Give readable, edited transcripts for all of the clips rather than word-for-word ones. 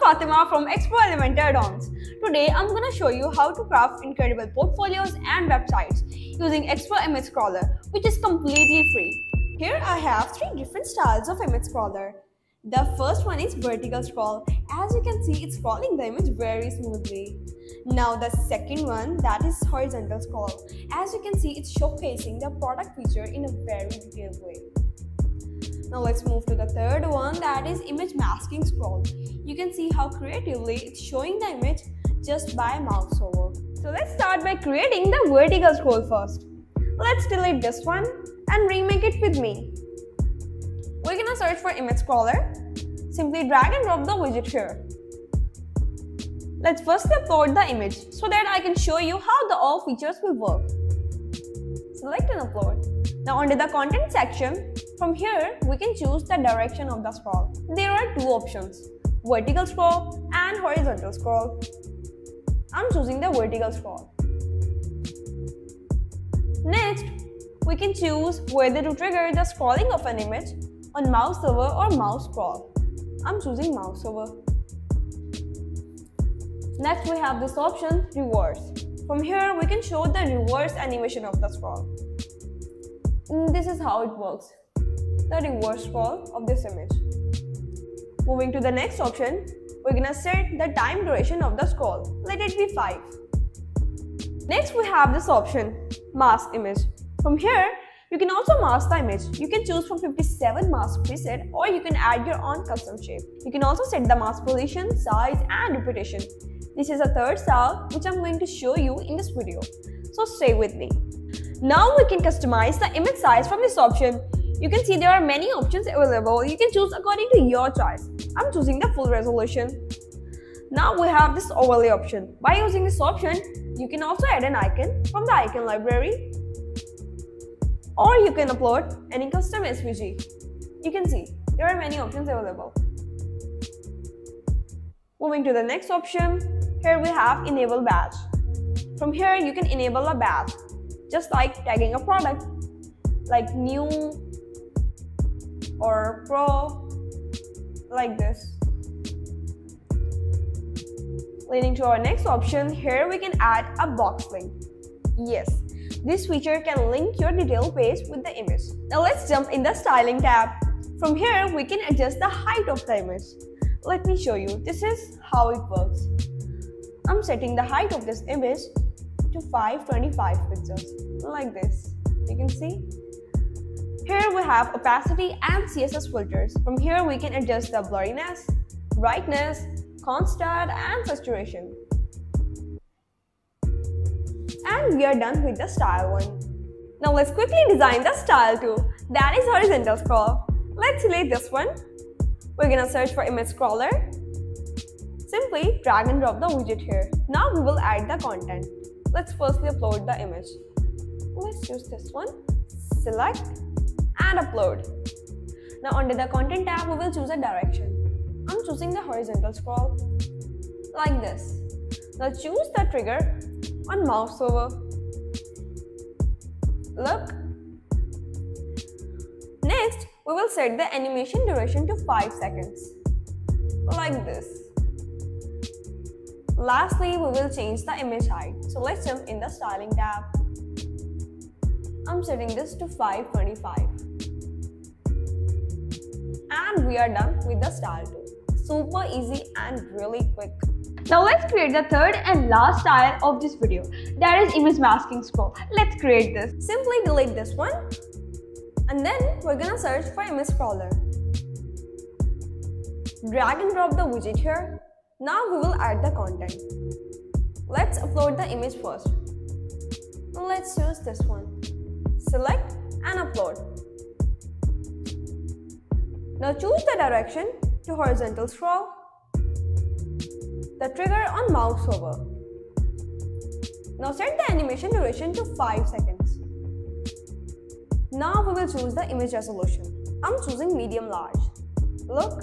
Fatima from XPRO Elementor Addons. Today I'm gonna show you how to craft incredible portfolios and websites using XPRO Image Scroller, which is completely free. Here I have 3 different styles of image scroller. The first one is vertical scroll. As you can see, it's scrolling the image very smoothly. Now the second one, that is horizontal scroll. As you can see, it's showcasing the product feature in a very detailed way. Now let's move to the third one, that is image masking scroll. You can see how creatively it's showing the image just by mouse over. So let's start by creating the vertical scroll first. Let's delete this one and remake it with me. We're gonna search for image scroller. Simply drag and drop the widget here. Let's first upload the image so that I can show you how the all features will work. Select and upload. Now under the content section, from here we can choose the direction of the scroll. There are 2 options, vertical scroll and horizontal scroll. I'm choosing the vertical scroll. Next, we can choose whether to trigger the scrolling of an image on mouse over or mouse scroll. I'm choosing mouse over. Next we have this option, reverse. From here we can show the reverse animation of the scroll. This is how it works, the reverse scroll of this image. Moving to the next option, we're gonna set the time duration of the scroll. Let it be 5. Next we have this option, mask image. From here, you can also mask the image. You can choose from 57 mask preset, or you can add your own custom shape. You can also set the mask position, size and repetition. This is a third style which I'm going to show you in this video. So stay with me. Now we can customize the image size from this option. You can see there are many options available. You can choose according to your choice. I'm choosing the full resolution. Now we have this overlay option. By using this option, you can also add an icon from the icon library, or you can upload any custom SVG. You can see there are many options available. Moving to the next option, here we have enable badge. From here you can enable a badge, just like tagging a product like new or pro, like this. Leading to our next option, here we can add a box link. Yes, this feature can link your detail page with the image. Now let's jump in the styling tab. From here we can adjust the height of the image. Let me show you. This is how it works. I'm setting the height of this image to 525 pixels, like this. You can see. Here we have opacity and CSS filters. From here we can adjust the blurriness, brightness, contrast and saturation. And we are done with the style one. Now let's quickly design the style 2. That is horizontal scroll. Let's select this one. We're gonna search for image scroller. Simply drag and drop the widget here. Now we will add the content. Let's firstly upload the image. Let's choose this one. Select and upload. Now under the content tab, we will choose a direction. I'm choosing the horizontal scroll, like this. Now choose the trigger on mouse over. Look. Next, we will set the animation duration to 5 seconds, like this. Lastly, we will change the image height. So let's jump in the styling tab. I'm setting this to 525. And we are done with the style 2. Super easy and really quick. Now let's create the third and last style of this video. That is image masking scroll. Let's create this. Simply delete this one. And then we're gonna search for image scroller. Drag and drop the widget here. Now we will add the content. Let's upload the image first. Let's choose this one. Select and upload. Now choose the direction to horizontal scroll. The trigger on mouse over. Now set the animation duration to 5 seconds. Now we will choose the image resolution. I'm choosing medium large. Look.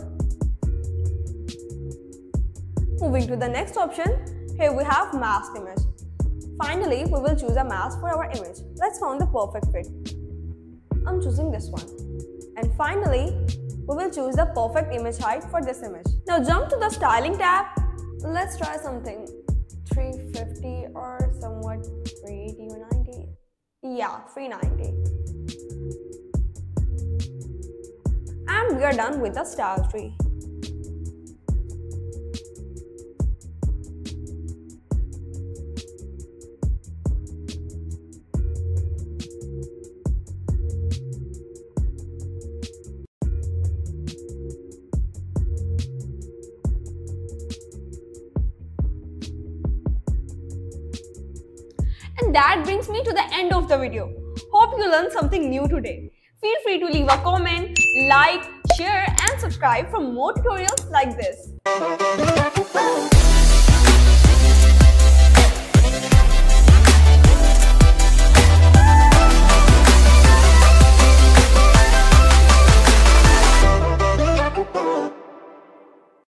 Moving to the next option, here we have mask image. Finally, we will choose a mask for our image. Let's find the perfect fit. I'm choosing this one. And finally, We will choose the perfect image height for this image. Now jump to the styling tab. Let's try something 350 or somewhat 380 or 90. Yeah, 390. And we are done with the style tree. And that brings me to the end of the video. Hope you learned something new today. Feel free to leave a comment, like, share and subscribe for more tutorials like this.